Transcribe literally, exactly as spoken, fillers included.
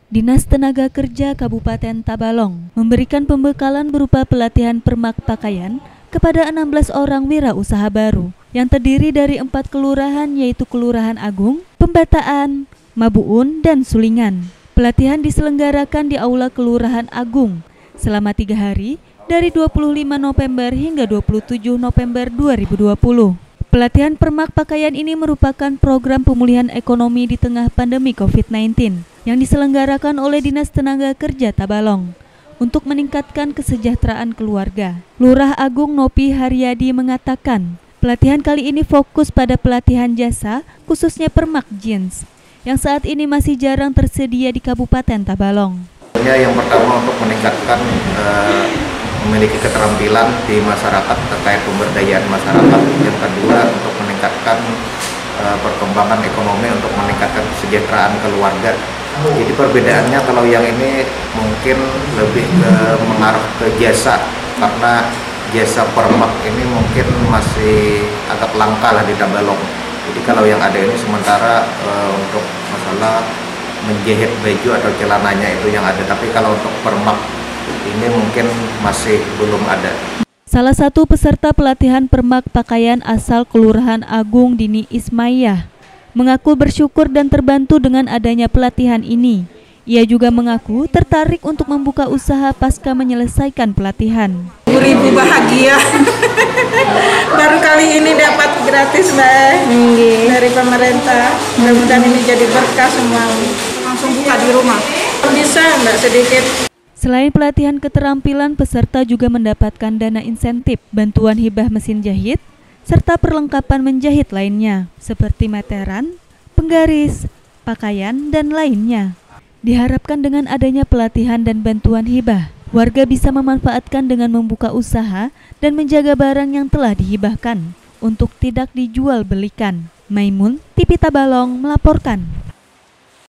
Dinas Tenaga Kerja Kabupaten Tabalong memberikan pembekalan berupa pelatihan permak pakaian kepada enam belas orang wirausaha baru yang terdiri dari empat kelurahan yaitu Kelurahan Agung, Pembataan, Mabuun, dan Sulingan. Pelatihan diselenggarakan di Aula Kelurahan Agung selama tiga hari dari dua puluh lima November hingga dua puluh tujuh November dua ribu dua puluh. Pelatihan permak pakaian ini merupakan program pemulihan ekonomi di tengah pandemi covid sembilan belas yang diselenggarakan oleh Dinas Tenaga Kerja Tabalong untuk meningkatkan kesejahteraan keluarga. Lurah Agung Nopi Haryadi mengatakan, pelatihan kali ini fokus pada pelatihan jasa, khususnya permak jeans, yang saat ini masih jarang tersedia di Kabupaten Tabalong. Yang pertama untuk meningkatkan uh, memiliki keterampilan di masyarakat terkait pemberdayaan masyarakat. Yang kedua untuk meningkatkan uh, perkembangan ekonomi untuk meningkatkan kesejahteraan keluarga. Jadi perbedaannya kalau yang ini mungkin lebih ke mengarah ke jasa, karena jasa permak ini mungkin masih agak langka lah di Tabalong. Jadi kalau yang ada ini sementara uh, untuk masalah menjahit baju atau celananya itu yang ada, tapi kalau untuk permak ini mungkin masih belum ada. Salah satu peserta pelatihan permak pakaian asal Kelurahan Agung, Dini Ismaiyah, mengaku bersyukur dan terbantu dengan adanya pelatihan ini. Ia juga mengaku tertarik untuk membuka usaha pasca menyelesaikan pelatihan. Ribu bahagia, baru kali ini dapat gratis Mbak dari pemerintah. Mudah-mudahan ini jadi berkah semua. Langsung buka di rumah. Bisa Mbak sedikit. Selain pelatihan keterampilan, peserta juga mendapatkan dana insentif, bantuan hibah mesin jahit, serta perlengkapan menjahit lainnya, seperti meteran, penggaris, pakaian, dan lainnya. Diharapkan dengan adanya pelatihan dan bantuan hibah, warga bisa memanfaatkan dengan membuka usaha dan menjaga barang yang telah dihibahkan untuk tidak dijual belikan. Maimun, T V Tabalong melaporkan.